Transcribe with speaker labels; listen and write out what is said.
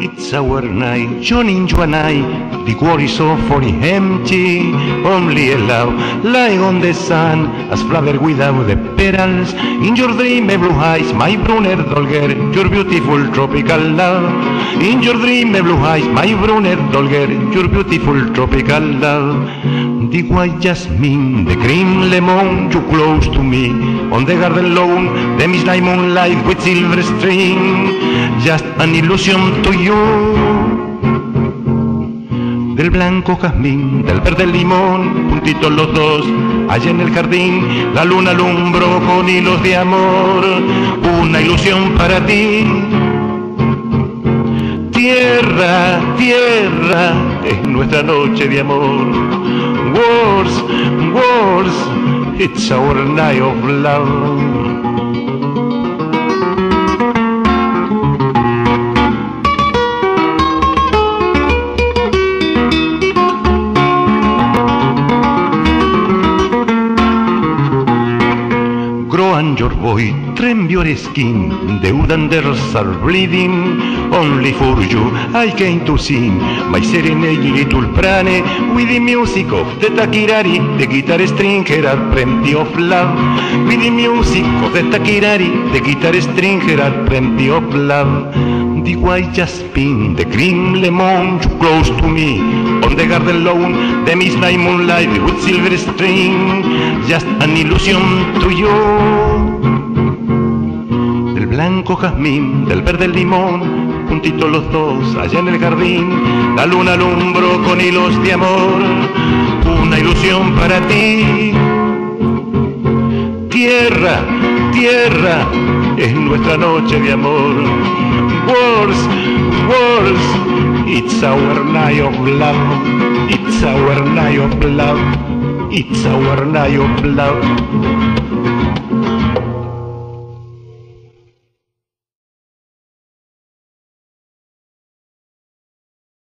Speaker 1: It's our night, Johnny Joanai, the world is so fully empty, only a love lying on the sun, as flower without the petals. In your dream, blue eyes, my Brunner Dolger, your beautiful tropical love. In your dream, blue eyes, my Brunner Dolger, your beautiful tropical love. The white jasmine, the cream lemon, you close to me, on the garden lawn, the midnight moonlight with silver string, just an illusion to you. Del blanco jazmín, del verde limón, juntitos los dos, allá en el jardín, la luna alumbró con hilos de amor, una ilusión para ti. Tierra, tierra, es nuestra noche de amor. Wars, wars, it's our night of love. Grow and your boy, tremble your skin, the wood and the rocks are bleeding. Only for you I came to sing my serenade little prane, with the music of the takirari, the guitar string had plenty of love. With the music of the takirari, the guitar string had plenty of love. The white jasmine, the cream lemon, you close to me, on the garden lawn, the midnight moonlight with silver string, just an illusion to you. Del blanco jazmín, del verde limón, juntitos los dos, allá en el jardín, la luna alumbró con hilos de amor, una ilusión para ti. Tierra, tierra, es nuestra noche de amor. Wars, wars, it's our night of love. It's our night of love. It's our night of love.